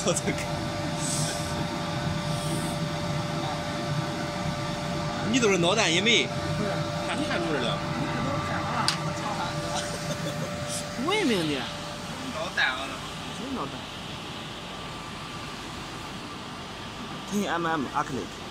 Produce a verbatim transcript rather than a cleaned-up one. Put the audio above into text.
靠这个。你都是脑蛋也没，他太不是了。 你可都干啥了？我操他哥！ 我也没的。 脑蛋了。 谁脑蛋？听 M M acrylic。